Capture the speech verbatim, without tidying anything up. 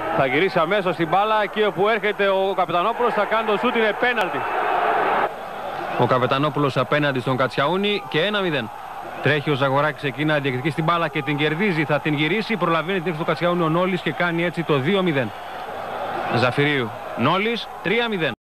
Θα γυρίσει αμέσως την μπάλα, εκεί όπου έρχεται ο Καπετανόπουλος θα κάνει το σούτ, είναι πέναλτι. Ο Καπετανόπουλος απέναντι στον Κατσιαούνι και ένα μηδέν. Τρέχει ο Ζαγοράκης εκεί να διεκδικήσει την μπάλα και την κερδίζει, θα την γυρίσει, προλαβαίνει την έξω του Κατσιαούνι ο Νόλης και κάνει έτσι το δύο μηδέν. Ζαφυρίου, Νόλης, τρία μηδέν.